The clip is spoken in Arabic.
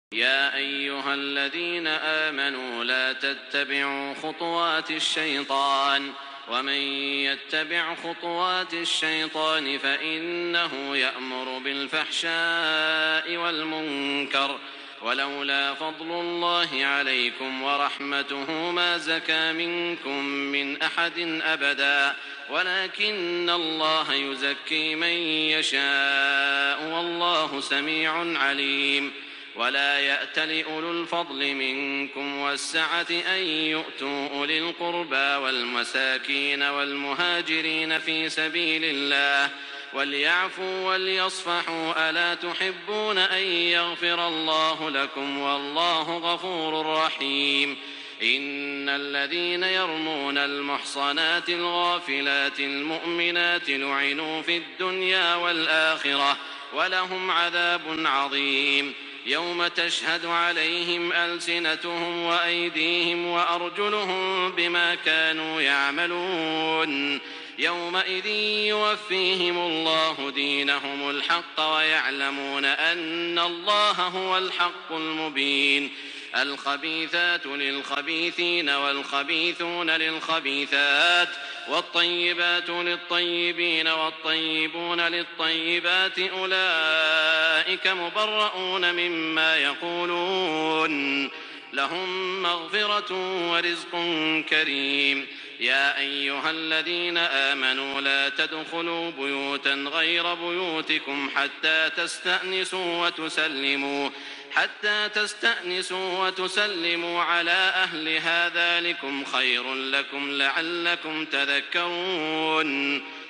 يا أيها الذين آمنوا لا تتبعوا خطوات الشيطان ومن يتبع خطوات الشيطان فإنه يأمر بالفحشاء والمنكر ولولا فضل الله عليكم ورحمته ما زكى منكم من أحد أبدا ولكن الله يزكي من يشاء والله سميع عليم. ولا يأتل أولو الفضل منكم والسعة أن يؤتوا أولي القربى والمساكين والمهاجرين في سبيل الله وليعفوا وليصفحوا ألا تحبون أن يغفر الله لكم والله غفور رحيم. إن الذين يرمون المحصنات الغافلات المؤمنات لعنوا في الدنيا والآخرة ولهم عذاب عظيم يوم تشهد عليهم ألسنتهم وأيديهم وأرجلهم بما كانوا يعملون يومئذ يوفيهم الله دينهم الحق ويعلمون أن الله هو الحق المبين. الخبيثات للخبيثين والخبيثون للخبيثات والطيبات للطيبين والطيبون للطيبات أولئك مبرؤون مما يقولون لهم مغفرة ورزق كريم. يا أيها الذين آمنوا لا تدخلوا بيوتا غير بيوتكم حتى تستأنسوا وتسلموا على أهلها ذلكم خير لكم لعلكم تذكرون.